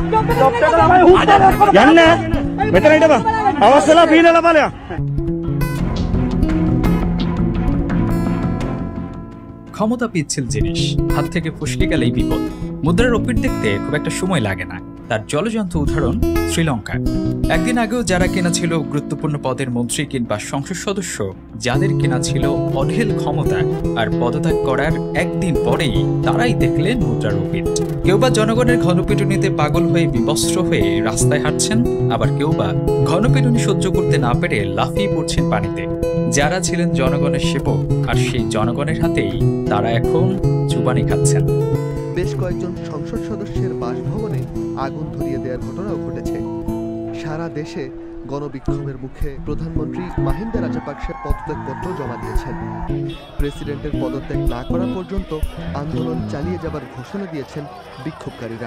ক্ষমতা পিচ্ছিল জিনিস, হাত থেকে ফসকে গেলেই বিপদ। মুদ্রার রূপের দেখতে খুব একটা সময় লাগে না। তার জলজন্ত উদাহরণ শ্রীলঙ্কা। একদিন আগেও যারা কেনা ছিল গুরুত্বপূর্ণ পদের মন্ত্রী কিংবা সংসদ সদস্য, যাদের কেনা ছিল অঢেল ক্ষমতা আর পদত্যাগ করার একদিন পরেই তারাই দেখলেন মুদ্রার রূপের। কেউ বা জনগণের ঘনপিটুনিতে পাগল হয়ে বিবস্ত্র হয়ে রাস্তায় হাঁটছেন, আবার কেউ বা ঘনপিটুনি সহ্য করতে না পেরে লাফিয়ে পড়ছেন পানিতে। যারা ছিলেন জনগণের সেবক আর সেই জনগণের হাতেই তারা এখন চুবানি খাচ্ছেন। বেশ কয়েকজন সংসদ সদস্যের বাসভবনে আগুন ধরিয়ে দেওয়ার ঘটনাও ঘটেছে। সারা দেশে গণবিক্ষোভের মুখে প্রধানমন্ত্রী মাহিন্দা রাজাপাকসের পদত্যাগপত্র জমা দিয়েছেন। প্রেসিডেন্টের পদত্যাগ না করা পর্যন্ত আন্দোলন চালিয়ে যাবার ঘোষণা দিয়েছেন বিক্ষোভকারীরা।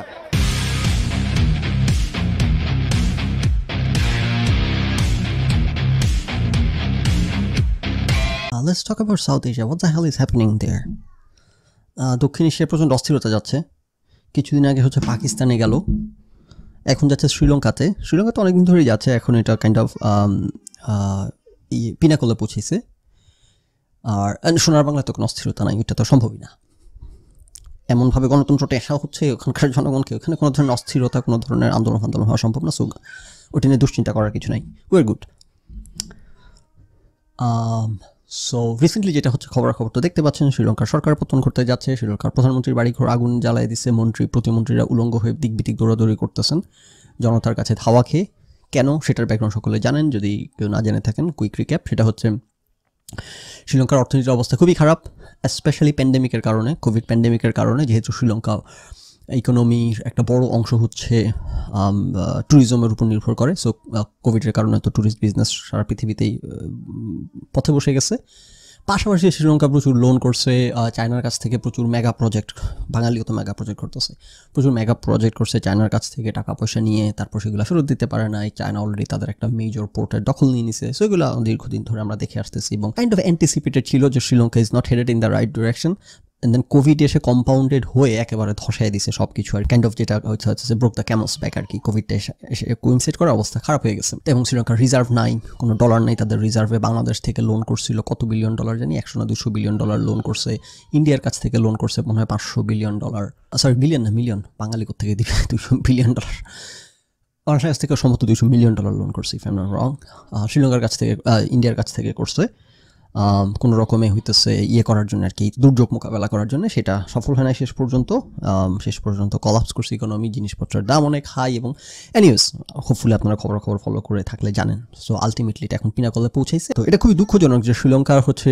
Let's talk about South Asia. What the hell is happening there? দক্ষিণ এশিয়ায় প্রচণ্ড অস্থিরতা যাচ্ছে। কিছুদিন আগে হচ্ছে পাকিস্তানে গেল, এখন যাচ্ছে শ্রীলঙ্কাতে। শ্রীলঙ্কাতে অনেকদিন ধরেই যাচ্ছে, এখন এটা কাইন্ড অফ পিনাকলে পৌঁছেছে। আর সোনার বাংলায় তো কোনো অস্থিরতা নাই, এটা তো সম্ভবই না। এমনভাবে গণতন্ত্র টেসা হচ্ছে ওখানকার জনগণকে, ওখানে কোনো ধরনের অস্থিরতা, কোনো ধরনের আন্দোলন হওয়া সম্ভব না। সো ওটা নিয়ে দুশ্চিন্তা করার কিছু নাই, ওয়ার গুড। সো রিসেন্টলি যেটা হচ্ছে খবর তো দেখতে পাচ্ছেন, শ্রীলঙ্কার সরকার পতন করতে যাচ্ছে। শ্রীলঙ্কার প্রধানমন্ত্রীর বাড়িঘর আগুন জ্বালাই দিচ্ছে, মন্ত্রী প্রতিমন্ত্রীরা উলঙ্গ হয়ে দিক বিদিক দৌড়াদৌড়ি করতেছেন জনতার কাছে ধাওয়া খেয়ে। কেন, সেটার ব্যাকগ্রাউন্ড সকলে জানেন। যদি কেউ না জেনে থাকেন, কুইক রিক্যাপ, সেটা হচ্ছে শ্রীলঙ্কার অর্থনীতির অবস্থা খুবই খারাপ, স্পেশালি প্যান্ডেমিকের কারণে, কোভিড প্যান্ডেমিকের কারণে। যেহেতু শ্রীলঙ্কা ইকোনমির একটা বড় অংশ হচ্ছে ট্যুরিজমের উপর নির্ভর করে, সো কোভিডের কারণে তো ট্যুরিস্ট বিজনেস সারা পৃথিবীতেই পথে বসে গেছে। পাশাপাশি শ্রীলঙ্কা প্রচুর লোন করছে চায়নার কাছ থেকে, প্রচুর মেগা প্রজেক্ট, বাঙালিও তো মেগা প্রজেক্ট করতেছে, প্রচুর মেগা প্রজেক্ট করছে চায়নার কাছ থেকে টাকা পয়সা নিয়ে, তারপর সেগুলো ফেরত দিতে পারে না। চায়না অলরেডি তাদের একটা মেজর পোর্টের দখল নিয়ে নিছে। সো এগুলো দীর্ঘদিন ধরে আমরা দেখে আসতেছি এবং কাইন্ড অফ অ্যান্টিসিপেটেড ছিল যে Sri Lanka is not headed in the right direction. And then covid এসে কম্পাউন্ডেড হয়ে একেবারে ধসাই দিছে সব কিছু। আর কাইন্ড অফ যেটা হচ্ছে ব্রোক দ্য ক্যামেলস ব্যাক আর কি, কোভিডটা এসে কোইনসাইড করার অবস্থা খারাপ হয়ে গেছে। এবং শ্রীলঙ্কার রিজার্ভ নাই, কোনো ডলার নাই তাদের রিজার্ভে। বাংলাদেশ থেকে লোন করছিল কত বিলিয়ন ডলার জানি, 100 না 200 বিলিয়ন ডলার লোন করছে। ইন্ডিয়ার কাছ থেকে লোন করছে মনে হয় 500 বিলিয়ন ডলার, সরি বিলিয়ন না মিলিয়ন, বাঙালি কোথেকে দিবে 200 বিলিয়ন ডলার। বাংলাদেশের কাছ থেকে সম্ভবত 200 মিলিয়ন ডলার লোন করছে, if I am not wrong. শ্রীলঙ্কার কাছ থেকে, ইন্ডিয়ার কাছ থেকে করছে কোনো রকমে হইতেছে করার জন্য আর কি, দুর্যোগ মোকাবেলা করার জন্য। সেটা সফল হয় না শেষ পর্যন্ত কলাপস করছে ইকোনমি, জিনিসপত্রের দাম অনেক হাই। এবং এনিওয়েজ, হোপফুলি আপনারা খবর ফলো করে থাকলে জানেন। সো আলটিমেটলি এটা এখন পিনাকলে পৌঁছাইছে। তো এটা খুবই দুঃখজনক যে শ্রীলঙ্কা হচ্ছে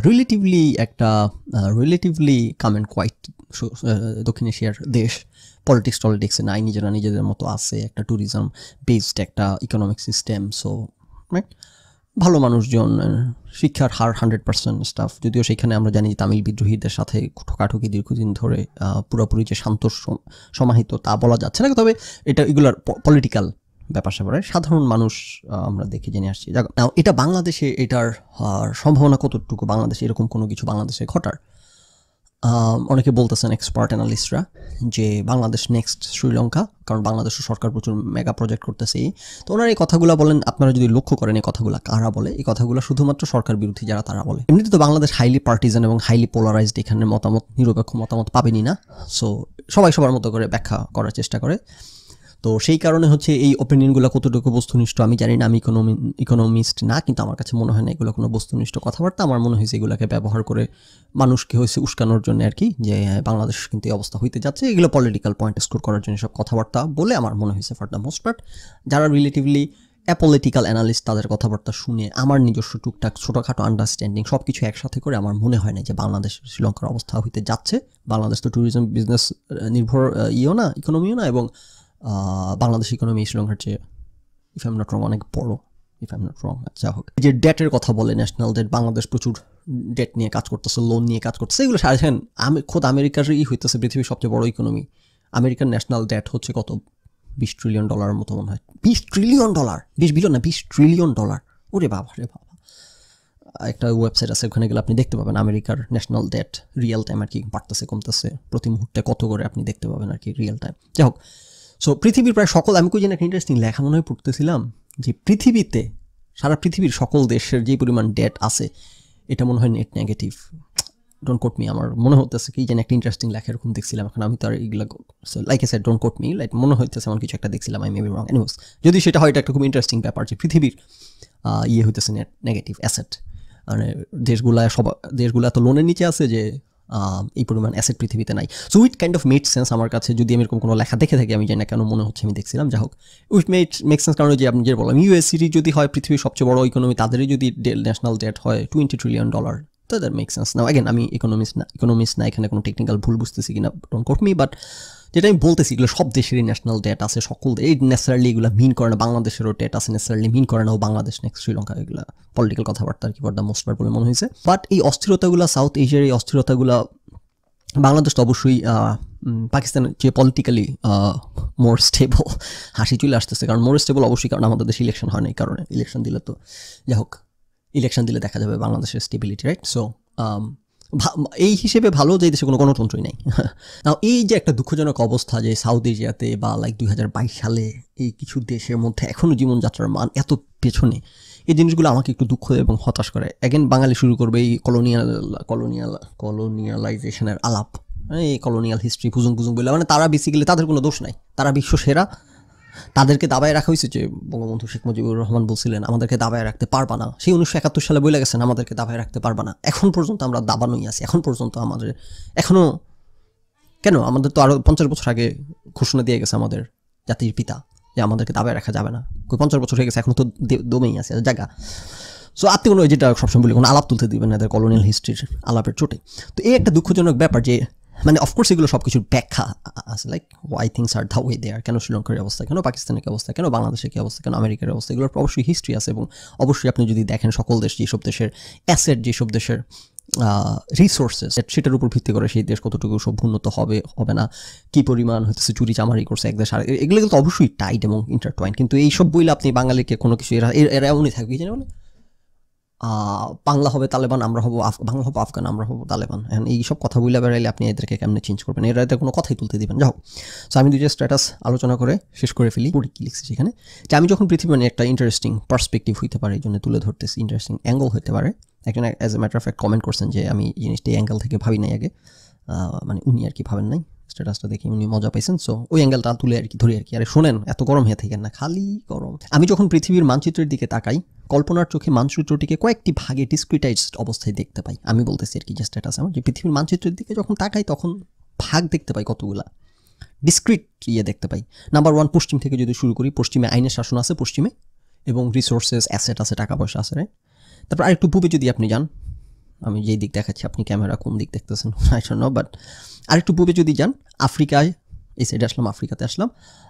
রিলেটিভলি কাম অ্যান্ড কোয়াইট দক্ষিণ এশিয়ার দেশ। পলিটিক্সে নাই, নিজেদের মতো আছে, একটা ট্যুরিজম বেসড একটা ইকোনমিক সিস্টেম। সো রাইট, ভালো মানুষজন, শিক্ষার হার 100% স্টাফ। যদিও সেখানে আমরা জানি তামিল বিদ্রোহীদের সাথে ঠোকাঠুকি দীর্ঘদিন ধরে, পুরোপুরি যে শান্ত সমাহিত তা বলা যাচ্ছে না, তবে এগুলার পলিটিক্যাল ব্যাপার স্যাপারে সাধারণ মানুষ আমরা দেখে জেনে আসছি। এটা বাংলাদেশে এটার সম্ভাবনা কতটুকু, বাংলাদেশে এরকম কোনো কিছু বাংলাদেশে ঘটার? অনেকে বলতেছেন এক্সপার্ট অ্যানালিস্টরা যে বাংলাদেশ নেক্সট শ্রীলঙ্কা, কারণ বাংলাদেশের সরকার প্রচুর মেগা প্রজেক্ট করতেছে। তো ওনারা এই কথাগুলো বলেন, আপনারা যদি লক্ষ্য করেন এই কথাগুলো কারা বলে, এই কথাগুলো শুধুমাত্র সরকার বিরোধী যারা তারা বলে। এমনিতে তো বাংলাদেশ হাইলি পার্টিজান এবং হাইলি পোলারাইজড, এখানে নিরপেক্ষ মতামত পাবেনই না। সো সবাই সবার মতো করে ব্যাখ্যা করার চেষ্টা করে। তো সেই কারণে হচ্ছে এই ওপিনিয়নগুলো কতটুকু বস্তুনিষ্ঠ আমি জানি না, আমি ইকোনমিস্ট না, কিন্তু আমার কাছে মনে হয় না এগুলো কোনো বস্তুনিষ্ঠ কথাবার্তা। আমার মনে হয়েছে এগুলোকে ব্যবহার করে মানুষকে হয়েছে উস্কানোর জন্য আর কি, যে বাংলাদেশ কিন্তু এই অবস্থা হইতে যাচ্ছে, এগুলো পলিটিক্যাল পয়েন্ট স্কোর করার জন্য সব কথাবার্তা বলে আমার মনে হয়েছে ফর দ্য মোস্ট পার্ট। যারা রিলেটিভলি অ্যাপলিটিক্যাল অ্যানালিস্ট তাদের কথাবার্তা শুনে আমার নিজস্ব টুকটাক ছোটোখাটো আন্ডারস্ট্যান্ডিং সব কিছু একসাথে করে আমার মনে হয় না যে বাংলাদেশ শ্রীলঙ্কার অবস্থা হইতে যাচ্ছে। বাংলাদেশ তো ট্যুরিজম বিজনেস নির্ভর না, ইকোনমিও না, এবং বাংলাদেশ ইকোনমি শ্রীলঙ্কার চেয়ে if I am not wrong অনেক বড়, if I am not wrong. যা হোক, যে ডেটের কথা বলে, ন্যাশনাল ডেট, বাংলাদেশ প্রচুর ডেট নিয়ে কাজ করতেছে, লোন নিয়ে কাজ করতেছে, এগুলো সারাছেন। খোদ আমেরিকারই হইতেছে পৃথিবীর সবচেয়ে বড় ইকোনমি। আমেরিকার ন্যাশনাল ডেট হচ্ছে কত, $20 ট্রিলিয়ন মতো মনে হয়। $20 ট্রিলিয়ন, 20 বিলিয়ন না, $20 ট্রিলিয়ন। ওরে বাবা রে বাবা। একটা ওয়েবসাইট আছে, ওখানে গেলে আপনি দেখতে পাবেন আমেরিকার ন্যাশনাল ডেট রিয়েল টাইম আর কি, বাড়তেছে কমতেছে প্রতি মুহূর্তে কত করে আপনি দেখতে পাবেন আর কি রিয়েল টাইম। যাই হোক, সো পৃথিবীর প্রায় সকল, আমি যেন একটা ইন্টারেস্টিং লেখা মনে হয় পড়তেছিলাম যে পৃথিবীতে সারা পৃথিবীর সকল দেশের যে পরিমাণ ডেট আছে এটা মনে হয় net negative. Don't quote me, আমার মনে হতেছে কি যেন একটা ইন্টারেস্টিং লেখা এরকম দেখছিলাম। এখন আমি তো আর এগুলো like a said don't quote me, like মনে হইতেছে এমন কিছু একটা দেখছিলাম, I may be wrong. Anyways, যদি সেটা হয় এটা একটা খুব ইন্টারেস্টিং ব্যাপার যে পৃথিবীর ইয়ে হইতেছে নেট নেগেটিভ অ্যাসেট, মানে দেশগুলো এত লোনের নিচে আছে যে এই পরিমাণ অ্যাসেট পৃথিবীতে নাই। So it kind of made sense আমার কাছে, যদি আমি এরকম কোনো লেখা দেখে থাকি, আমি জানি না কেন মনে হচ্ছে আমি দেখছিলাম। যা হোক, উইট মেক সেন্স, কারণ যে আপনি যে বললাম ইউএসসিটি যদি হয় পৃথিবীর সবচেয়ে বড় ইকোনমি, তাদেরই যদি ন্যাশনাল ডেট হয় $20 ট্রিলিয়ন, তো that make sense. Now again, আমি ইকোনমিস্ট না, এখানে কোনো টেকনিক্যাল ভুল বুঝতেছি কিনা ডোন্ট কোট মি, বাট যেটা আমি বলতেছি এগুলো সব দেশেরই ন্যাশনাল ডেট আছে, সকল এই নেসারালি এগুলো মিন করে না বাংলাদেশেরও ডেট আছে, নেসারালি মিন করে না ও বাংলাদেশ নেক্সট শ্রীলঙ্কা, এগুলো পলিটিক্যাল কথাবার্তা আর কি ফর দ্য মোস্ট পার্ট বলে মনে হয়েছে। বাট এই অস্থিরতাগুলো, সাউথ এশিয়ার এই অস্থিরতাগুলো, বাংলাদেশ তো অবশ্যই পাকিস্তান যে পলিটিক্যালি মোর স্টেবল, হাসি চলে আসতেছে, কারণ মোর স্টেবল অবশ্যই, কারণ আমাদের দেশে ইলেকশন হয় না, এই কারণে ইলেকশন দিলে তো যাই হোক, ইলেকশন দিলে দেখা যাবে বাংলাদেশের স্টেবিলিটি, রাইট? সো এই হিসেবে ভালো যে দেশে কোনো গণতন্ত্রই নেই। নাও এই যে একটা দুঃখজনক অবস্থা যে সাউথ এশিয়াতে বা লাইক 2022 সালে এই কিছু দেশের মধ্যে এখনও জীবনযাত্রার মান এত পেছনে, এই জিনিসগুলো আমাকে একটু দুঃখ এবং হতাশ করে। অ্যাগেন বাঙালি শুরু করবে এই কলোনিয়ালাইজেশনের আলাপ, এই কলোনিয়াল হিস্ট্রি পুজুং বলে, মানে তারা বেসিক্যালি তাদের কোনো দোষ নাই, তারা বিশ্ব সেরা, তাদেরকে দাবায় রাখা হয়েছে। যে বঙ্গবন্ধু শেখ মুজিবুর রহমান বলছিলেন আমাদেরকে দাবায় রাখতে পারবা না, সেই 1971 সালে বলে গেছেন আমাদেরকে দাবায় রাখতে পারবা না। এখন পর্যন্ত আমরা দাবানোই আছি, এখন পর্যন্ত আমাদের এখনও কেন, আমাদের তো আরও 50 বছর আগে ঘোষণা দিয়ে গেছে আমাদের জাতির পিতা যে আমাদেরকে দাবায় রাখা যাবে না। 50 বছর হয়ে গেছে, এখন তো দমেই আছে জায়গা। সো আপনি কোনো, যেটা সবসময় বলি, কোনো আলাপ তুলতে দিবেন না এদের কলোনিয়াল হিস্ট্রির আলাপের চোটে। তো এই একটা দুঃখজনক ব্যাপার যে, মানে অফকোর্স এগুলো সব কিছুর ব্যাখ্যা আছে, like why things are the way they are, কেন শ্রীলঙ্কার অবস্থা, কেন পাকিস্তানের অবস্থা, কেন বাংলাদেশের কী অবস্থা, কেন আমেরিকার অবস্থা, এগুলোর অবশ্যই হিস্ট্রি আছে। এবং অবশ্যই আপনি যদি দেখেন সকল দেশ, যেসব দেশের অ্যাসেট, যেসব দেশের রিসোর্সেস, সেটার উপর ভিত্তি করে সেই দেশ কতটুকু সভ্যুন্নত হবে না, কী পরিমাণ হচ্ছে চুরি চামারি করছে এক দেশ আর, এগুলো তো অবশ্যই টাইট এবং ইন্টারটয়েন্ট। কিন্তু এইসব বইলে আপনি বাঙালিকে কোনো কিছু এরা এমনই থাকবে, জানে বলে বাংলা হবে তালেবান, আমরা হবো বাংলা হবো আফগান, আমরা হবো তালেবান। এখন এইসব কথা বলে বেড়াইলে আপনি এদেরকে কেমনে চেঞ্জ করবেন, এরা এদের কোনো কথাই তুলতে দিবেন। যাও, সো আমি দুইটা স্ট্যাটাস আলোচনা করে শেষ করে ফেলি। কি লিখছি সেখানে যে আমি যখন পৃথিবী, মানে একটা ইন্টারেস্টিং পার্সপেক্টিভ হইতে পারে, এই জন্য তুলে ধরতেছি, ইন্টারেস্টিং অ্যাঙ্গেল হতে পারে। একজন as a matter of fact comment করছেন যে আমি জিনিসটা এই অ্যাঙ্গেল থেকে ভাবি নাই আগে, মানে উনি আর কি ভাবেন নাই, স্ট্যাটাসটা দেখে উনি মজা পাইছেন। সো ওই অ্যাঙ্গেলটা তুলে আর কি ধরি আর কি। আরে শোনেন, এত গরম হয়ে থাকেন না, খালি গরম। আমি যখন পৃথিবীর মানচিত্রের দিকে তাকাই, কল্পনার চোখে মানচিত্রটিকে কয়েকটি ভাগে ডিসক্রিটাইজড অবস্থায় দেখতে পাই। আমি বলতেছি আর কি যে স্ট্যাটাস আমার, যে পৃথিবীর মানচিত্রের দিকে যখন তাকাই তখন ভাগ দেখতে পাই, কতগুলা ডিসক্রিট দেখতে পাই। নাম্বার 1, পশ্চিম থেকে যদি শুরু করি, পশ্চিমে আইনের শাসন আছে পশ্চিমে, এবং রিসোর্সেস অ্যাসেট আছে, টাকা পয়সা আছে, রাইট? তারপর আরেকটু পূবে যদি আপনি যান, আমি যেই দিক দেখাচ্ছি, আপনি ক্যামেরা কোন দিক দেখতেছেন আই ডোন্ট নো, বাট আরেকটু পূবে যদি যান, আফ্রিকায়, এই সাইডে আসলাম, আফ্রিকাতে আসলাম,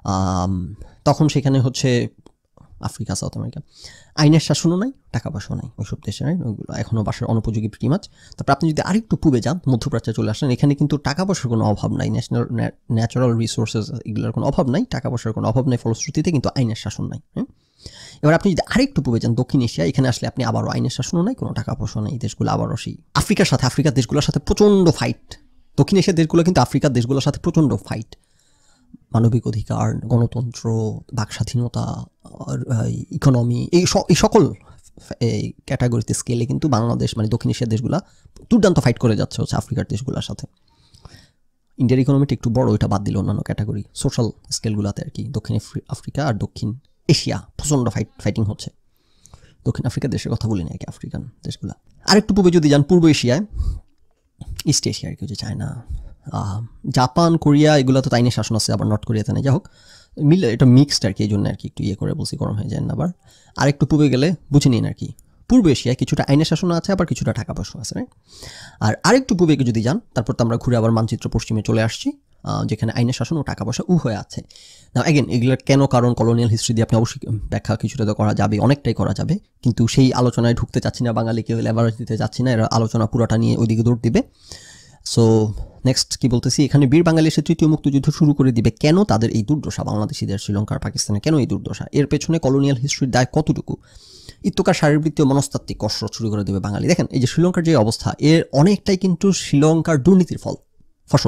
তখন সেখানে হচ্ছে আফ্রিকা, সাউথ আমেরিকা, আইনের শাসনও নাই, টাকা পয়সাও নাই ওইসব দেশে, রাইট? ওইগুলো এখনও বাসার অনুপযোগী প্রিটি মাছ। তারপর আপনি যদি আরেকটু পূবে যান, মধ্যপ্রাচ্যে চলে আসলেন, এখানে কিন্তু টাকা পয়সার কোনো অভাব নাই, ন্যাচারাল রিসোর্সেস এগুলোর কোনো অভাব নাই, টাকা পয়সার কোনো অভাব নাই, ফলশ্রুতিতে কিন্তু আইনের শাসন নাই। এবার আপনি যদি আরেকটু পূবে যান, দক্ষিণ এশিয়া, এখানে আসলে আপনি আবারও আইনের শাসনও নাই, কোনো টাকা পয়সা নেই, দেশগুলো আবারও সেই আফ্রিকার দেশগুলোর সাথে প্রচণ্ড ফাইট। দক্ষিণ এশিয়ার দেশগুলো কিন্তু আফ্রিকার দেশগুলোর সাথে প্রচণ্ড ফাইট, মানবিক অধিকার, গণতন্ত্র, বাক স্বাধীনতা, ইকোনমি, এই সকল ক্যাটাগরিতে স্কেলে কিন্তু বাংলাদেশ, মানে দক্ষিণ এশিয়ার দেশগুলো দুর্দান্ত ফাইট করে যাচ্ছে হচ্ছে আফ্রিকার দেশগুলোর সাথে। ইন্ডিয়ার ইকোনমিটা একটু বড়, এটা বাদ দিলে অন্যান্য ক্যাটাগরি সোশ্যাল স্কেলগুলোতে আর কি দক্ষিণ আফ্রিকা আর দক্ষিণ এশিয়া প্রচণ্ড ফাইটিং হচ্ছে। দক্ষিণ আফ্রিকার দেশের কথা বলি না আর কি, আফ্রিকান দেশগুলো। আরেকটু পূর্বে যদি যান, পূর্ব এশিয়ায়, ইস্ট এশিয়া আর কি, যে চায়না, জাপান, কোরিয়া, এগুলো তো আইনের শাসন আছে, আবার নর্থ কোরিয়াতে নেই। যাই হোক, মিলে এটা মিক্সড আর কি, এই জন্য আর কি একটু করে বলছি, গরম হয়ে যায় না। আবার আরেকটু পূর্বে গেলে বুঝে নিন আর কি, পূর্ব এশিয়ায় কিছুটা আইনের শাসন আছে, আবার কিছুটা টাকা পয়সা আছে, রাইট? আর আরেকটু পূর্বে যদি যান, তারপর তো আমরা ঘুরে আবার মানচিত্র পশ্চিমে চলে আসছি, যেখানে আইনের শাসন ও টাকা পয়সা উভয় আছে। না অ্যাগেন, এগুলোর কেন কারণ কলোনিয়াল হিস্ট্রি দিয়ে আপনি অবশ্যই ব্যাখ্যা কিছুটা তো করা যাবে, অনেকটাই করা যাবে, কিন্তু সেই আলোচনায় ঢুকতে চাচ্ছি না, বাঙালিকে লেভারেজ দিতে চাচ্ছি না, এরা আলোচনা পুরাটা নিয়ে ওইদিকে দৌড় দিবে। সো নেক্সট কি বলতেছি, এখানে বীর বাঙালি এসে তৃতীয় মুক্তিযুদ্ধ শুরু করে দিবে। কেন তাদের এই দুর্দশা, বাংলাদেশিদের, শ্রীলঙ্কার, পাকিস্তানে কেন এই দুর্দশা? এর পেছনে কলোনিয়াল হিস্ট্রির দায় কতটুকু? ইত্যকার শারীরবৃত্তীয় মনস্তাত্ত্বিক কসরত শুরু করে দেবে বাঙালি। দেখেন, এই যে শ্রীলঙ্কার যে অবস্থা, এর অনেকটাই কিন্তু শ্রীলঙ্কার দুর্নীতির ফসল।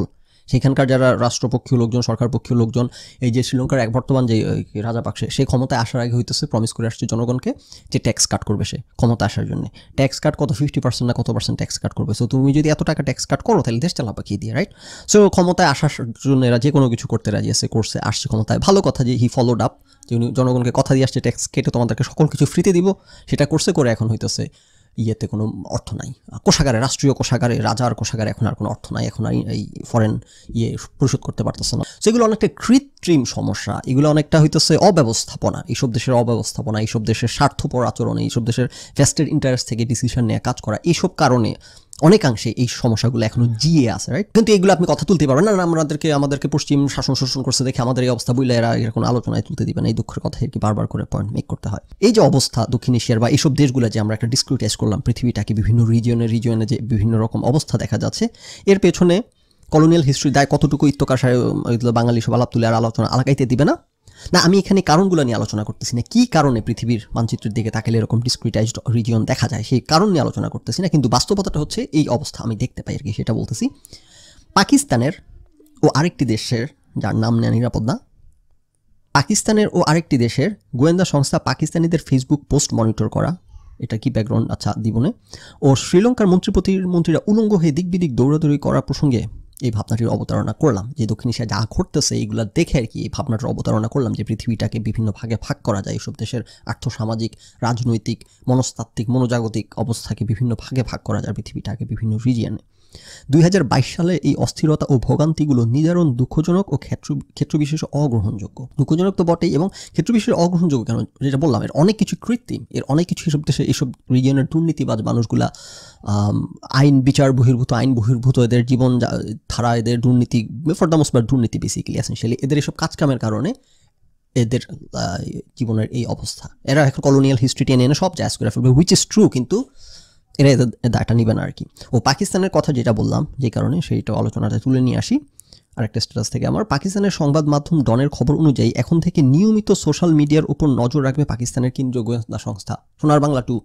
সেখানকার যারা রাষ্ট্রপক্ষীয় লোকজন, সরকারপক্ষীয় লোকজন, এই যে শ্রীলঙ্কার এক বর্তমান যে রাজাপাকসে, সে ক্ষমতায় আসার আগে হইতেছে প্রমিস করে আসছে জনগণকে যে ট্যাক্স কাট করবে সে ক্ষমতা আসার জন্য। ট্যাক্স কাট কত 50% না কত পার্সেন্ট ট্যাক্স কাট করবে। সো তুমি যদি এত টাকা ট্যাক্স কাট করো তাহলে দেশ চালাবা কি দিয়ে, রাইট? সো ক্ষমতায় আসার জন্য এরা যে কোনো কিছু করতে রাজি আছে, করছে, আসছে ক্ষমতায়। ভালো কথা যে হি ফলোড আপ, যে উনি জনগণকে কথা দিয়ে আসছে ট্যাক্স কেটে তোমাদেরকে সকল কিছু ফ্রিতে দিব, সেটা করছে। করে এখন হইতেছে ইয়েতে কোনো অর্থ নাই, কোষাগারে, রাষ্ট্রীয় কোষাগারে, রাজার কোষাগারে এখন আর কোনো অর্থ নাই, এখন আর এই ফরেন পরিশোধ করতে পারতেছে না। সেগুলো অনেকটা কৃত্রিম সমস্যা, এগুলো অনেকটা হইতেছে অব্যবস্থাপনা, এইসব দেশের অব্যবস্থাপনা, এইসব দেশের স্বার্থপর আচরণ, এইসব দেশের ভেস্টেড ইন্টারেস্ট থেকে ডিসিশন নিয়ে কাজ করা, এইসব কারণে অনেকাংশে এই সমস্যাগুলো এখনো জিয়ে আছে, রাইট? কিন্তু এগুলো আপনি কথা তুলতে পারবেন না, আমাদেরকে পশ্চিম শাসন শোষণ করছে দেখে আমাদের এই অবস্থা বইলে এরা এরকম আলোচনায় তুলতে দিবেন, এই দুঃখের কথা কি বারবার করে পয়েন্ট মেক করতে হয়। এই যে অবস্থা দক্ষিণ এশিয়ার বা এইসব দেশগুলো যে আমরা একটা ডিসক্রিটাইজ করলাম পৃথিবীটাকে, বিভিন্ন রিজিয়নে যে বিভিন্ন রকম অবস্থা দেখা যাচ্ছে, এর পেছনে কলোনিয়াল হিস্ট্রি দায় কতটুকু ইত্যকাশায় বাঙালি সব আলাপ তুলে আর আলোচনা আলাকাইতে দিবে না। না, আমি এখানে কারণগুলো নিয়ে আলোচনা করতেছি না, কী কারণে পৃথিবীর মানচিত্রের দিকে তাকালে এরকম ডিসক্রিটাইজড রিজিয়ন দেখা যায় সেই কারণ নিয়ে আলোচনা করতেছি না, কিন্তু বাস্তবতাটা হচ্ছে এই অবস্থা আমি দেখতে পাই আর কি, সেটা বলতেছি। পাকিস্তানের ও আরেকটি দেশের, যার নাম নেওয়া নিরাপদ না, পাকিস্তানের ও আরেকটি দেশের গোয়েন্দা সংস্থা পাকিস্তানিদের ফেসবুক পোস্ট মনিটর করা, এটা কি ব্যাকগ্রাউন্ড আচ্ছা দিবনে, ও শ্রীলঙ্কার মন্ত্রীরা উলঙ্গ হয়ে দিক বিদিক দৌড়াদৌড়ি করার প্রসঙ্গে এই ভাবনাটির অবতারণা করলাম। যে দক্ষিণ এশিয়া যা ঘটতেছে এইগুলো দেখে আর কি এই ভাবনাটার অবতারণা করলাম, যে পৃথিবীটাকে বিভিন্ন ভাগে ভাগ করা যায়, এইসব দেশের আর্থসামাজিক, রাজনৈতিক, মনস্তাত্ত্বিক, মনোজাগতিক অবস্থাকে বিভিন্ন ভাগে ভাগ করা যায় পৃথিবীটাকে বিভিন্ন রিজিয়নে। 2022 সালে এই অস্থিরতা ও ভোগান্তিগুলো নিদারুণ দুঃখজনক ও ক্ষেত্রবিশেষে অগ্রহণযোগ্য। দুঃখজনক তো বটেই, এবং ক্ষেত্রবিশেষে অগ্রহণযোগ্য কেন, যেটা বললাম, এর অনেক কিছু কৃত্রিম, এর অনেক কিছু এসব দেশে, এইসব রিজিয়নের দুর্নীতিবাজ মানুষগুলা আইন বিচার বহির্ভূত, আইন বহির্ভূত এদের জীবন ধারা, এদের দুর্নীতি, ফর দ্য মোস্ট পার্ট দুর্নীতি বেসিক্যালি এসেনশিয়ালি, এদের এসব কাজকামের কারণে এদের জীবনের এই অবস্থা। এরা এখন কলোনিয়াল হিস্ট্রি টেনে এনে সব জায়জ করে ফেলবে, হুইচ ইজ ট্রু, কিন্তু এরা দায়টা নিবে না আর কি। ও পাকিস্তানের কথা যেটা বললাম যে কারণে, সেইটা আলোচনাটা তুলে নিয়ে আসি আরেকটা স্ট্যাটাস থেকে আমার। পাকিস্তানের সংবাদ মাধ্যম ডনের খবর অনুযায়ী এখন থেকে নিয়মিত সোশ্যাল মিডিয়ার উপর নজর রাখবে পাকিস্তানের কেন্দ্রীয় গোয়েন্দা সংস্থা সোনার বাংলা 2।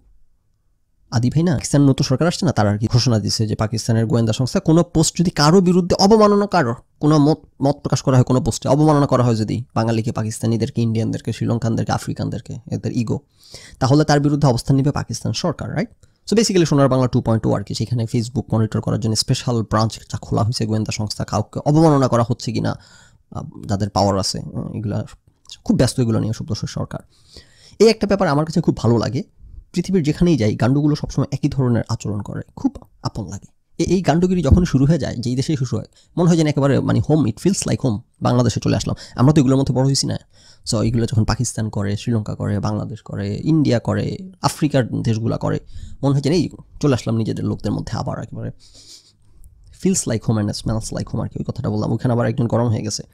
আদি ভাই না, পাকিস্তানের নতুন সরকার আসছে না, তারা আর কি ঘোষণা দিচ্ছে যে পাকিস্তানের গোয়েন্দা সংস্থা কোনো পোস্ট যদি কারো বিরুদ্ধে অবমাননা, কারো কোনো মত প্রকাশ করা হয়, কোনো পোস্টে অবমাননা করা হয় যদি বাঙালিকে, পাকিস্তানিদেরকে, ইন্ডিয়ানদেরকে, শ্রীলঙ্কানদেরকে, আফ্রিকানদেরকে, এদের ইগো, তাহলে তার বিরুদ্ধে অবস্থান নেবে পাকিস্তান সরকার, রাইট? সো বেসিক্যালি সোনার বাংলা 2.0 আর কি, সেখানে ফেসবুক মনিটর করার জন্য স্পেশাল ব্রাঞ্চ যা খোলা হয়েছে গোয়েন্দা সংস্থা, কাউকে অবমাননা করা হচ্ছে কিনা, যাদের পাওয়ার আছে, এগুলা খুব ব্যস্ত এগুলো নিয়ে সব দেশের সরকার। এই একটা ব্যাপার আমার কাছে খুব ভালো লাগে, পৃথিবীর যেখানেই যাই গান্ডুগুলো সবসময় একই ধরনের আচরণ করে, খুব আপন লাগে। এই গান্ডুগিরি যখন শুরু হয়ে যায়, যেই দেশেই শুরু হয়, মনে হয় যেন একেবারে মানে home, it feels like home, বাংলাদেশে চলে আসলাম। আমরা তো এগুলোর মধ্যে বড় হয়েছি না। সো এগুলো যখন পাকিস্তান করে, শ্রীলঙ্কা করে, বাংলাদেশ করে, ইন্ডিয়া করে, আফ্রিকার দেশগুলো করে, মনে হয় যেন এই চলে আসলাম নিজেদের লোকদের মধ্যে আবার, একেবারে feels like home and smells like home আর কি, ওই কথাটা বললাম। ওইখানে আবার একজন গরম হয়ে গেছে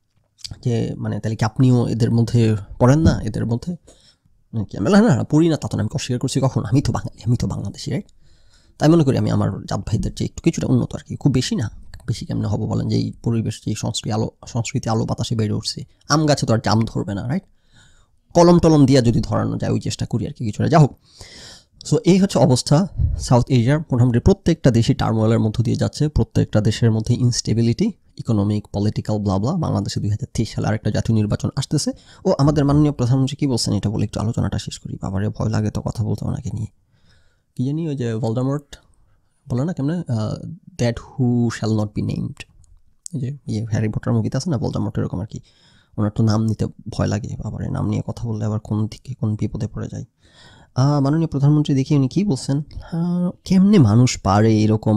যে মানে তাহলে কি আপনিও এদের মধ্যে পড়েন না, এদের মধ্যে কি? আমি না পড়ি না, তা তো আমি অস্বীকার করছি কখন, আমি তো বাঙালি, আমি তো বাংলাদেশি, রাইট? তাই মনে করি আমি আমার জাত ভাইদের যে একটু কিছুটা উন্নত আর কি, খুব বেশি না, বেশি কেমনে হবো বলেন, যে এই পরিবেশ, যে সংস্কৃতি আলো বাতাসে বেড়ে উঠছে, আম গাছে তো আর জাম ধরবে না, রাইট? কলম টলম দিয়ে যদি ধরানো যায়, ওই চেষ্টা করি আর কি কিছুটা। যা হোক, সো এই হচ্ছে অবস্থা সাউথ এশিয়ার। মোটামুটি প্রত্যেকটা দেশই টার্মোয়েলের মধ্য দিয়ে যাচ্ছে, প্রত্যেকটা দেশের মধ্যে ইনস্টেবিলিটি, ইকোনমিক, পলিটিক্যাল, ব্লাবলা। বাংলাদেশে 2023 সালে আরেকটা জাতীয় নির্বাচন আসতেছে। ও আমাদের মাননীয় প্রধানমন্ত্রী কী বলছেন এটা বলে একটু আলোচনাটা শেষ করি। বাবারে ভয় লাগে তো কথা বলতে ওনাকে নিয়ে। কি জানি ওই যে ভলডেমর্ট বলে না কেমনে, that who shall not be named, এই যে হ্যারি পটার মুভিতে আছে না ভলডেমর্ট, এরকম আর কি। ওনার তো নাম নিতে ভয় লাগে, বাবারে নাম নিয়ে কথা বললে আবার কোন দিকে কোন বিপদে পড়ে যায়। মাননীয় প্রধানমন্ত্রী দেখি উনি কী বলছেন, কেমনে মানুষ পারে এরকম,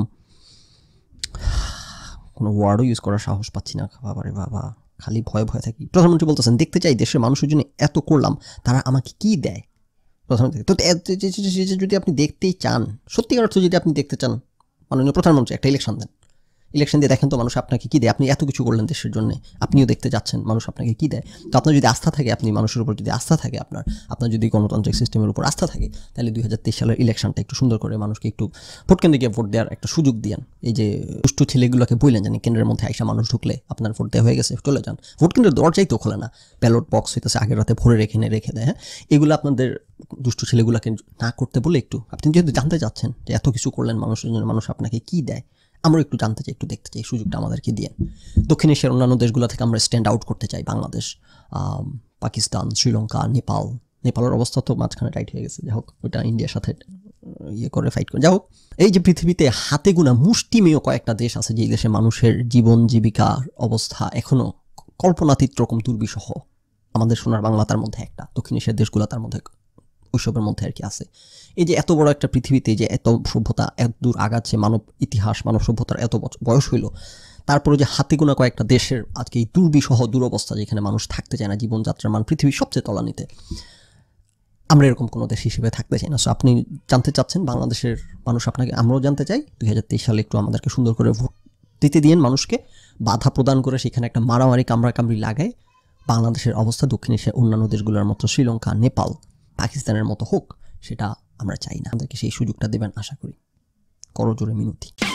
কোনো ওয়ার্ডও ইউজ করার সাহস পাচ্ছি না, বাবারে বাবা, খালি ভয়ে ভয়ে থাকি। প্রধানমন্ত্রী বলতেছেন, দেখতে চাই দেশের মানুষের জন্য এত করলাম, তারা আমাকে কি দেয়। প্রধানমন্ত্রী তো যদি আপনি দেখতেই চান, সত্যিকার অর্থ যদি আপনি দেখতে চান, মাননীয় প্রধানমন্ত্রী একটা ইলেকশন দেন, ইলেকশন দিয়ে দেখেন তো মানুষ আপনাকে কী দেয়। আপনি এত কিছু করলেন দেশের জন্য, আপনিও দেখতে যাচ্ছেন মানুষ আপনাকে কী দেয়। তো আপনার যদি আস্থা থাকে, আপনি মানুষের উপর যদি আস্থা থাকে, আপনার যদি গণতান্ত্রিক সিস্টেমের উপর আস্থা থাকে, তাহলে 2023 সালের ইলেকশনটা একটু সুন্দর করে মানুষকে একটু ভোট কেন্দ্রে গিয়ে ভোট দেওয়ার একটা সুযোগ দিয়েন। এই যে দুষ্টু ছেলেগুলোকে বললেন জানি কেন্দ্রের মধ্যে আইসা মানুষ ঢুকলে আপনার ভোট দেওয়া হয়ে গেছে, চলে যান। ভোট কেন্দ্রের দরজাই তো খোলে না, ব্যালট বক্স হইতেছে আগের রাতে ভরে রেখে দেয়। হ্যাঁ, এগুলো আপনাদের দুষ্টু ছেলেগুলোকে না করতে বলে একটু, আপনি যেহেতু জানতে চাচ্ছেন যে এত কিছু করলেন মানুষের জন্য, মানুষ আপনাকে কী দেয়, আমরা একটু জানতে চাই, একটু দেখতে চাই, সুযোগটা আমাদেরকে দিয়ে। দক্ষিণ এশিয়ার অন্যান্য দেশগুলো থেকে আমরা স্ট্যান্ড আউট করতে চাই। বাংলাদেশ, পাকিস্তান, শ্রীলঙ্কা, নেপালের অবস্থা তো মাঝখানে টাইট হয়ে গেছে, যাই হোক ওটা ইন্ডিয়ার সাথে করে ফাইট করে। যাই হোক, এই যে পৃথিবীতে হাতে গোনা মুষ্টিমেয় কয়েকটা দেশ আছে যেই দেশে মানুষের জীবন জীবিকার অবস্থা এখনো কল্পনাতীত রকম দুর্বিষহ। আমাদের সোনার বাংলা তার মধ্যে একটা, দক্ষিণ এশিয়ার দেশগুলো তার মধ্যে ওইসবের মধ্যে আর কি আছে। এই যে এত বড় একটা পৃথিবীতে যে এত সভ্যতা এত দূর আগাচ্ছে, মানব ইতিহাস মানব সভ্যতার এত বয়স হইল, তারপরে যে হাতে গোনা কয়েকটা দেশের আজকে এই দুর্বিষহ দুরবস্থা, যেখানে মানুষ থাকতে চায় না, জীবনযাত্রার মান পৃথিবীর সবচেয়ে তলানিতে, আমরা এরকম কোনো দেশ হিসেবে থাকতে চাই না। সো আপনি জানতে চাচ্ছেন বাংলাদেশের মানুষ আপনাকে, আমরাও জানতে চাই 2023 সালে একটু আমাদেরকে সুন্দর করে ভোট দিতে দিয়েন, মানুষকে বাধা প্রদান করে সেখানে একটা মারামারি কামড়াকামড়ি লাগায় বাংলাদেশের অবস্থা দক্ষিণ এশিয়ার অন্যান্য দেশগুলোর মতো, শ্রীলঙ্কা, নেপাল, পাকিস্তানের মতো হোক, সেটা আমরা চাই না। আমাদেরকে সেই সুযোগটা দেবেন আশা করি। করজোড়ে মিনতি।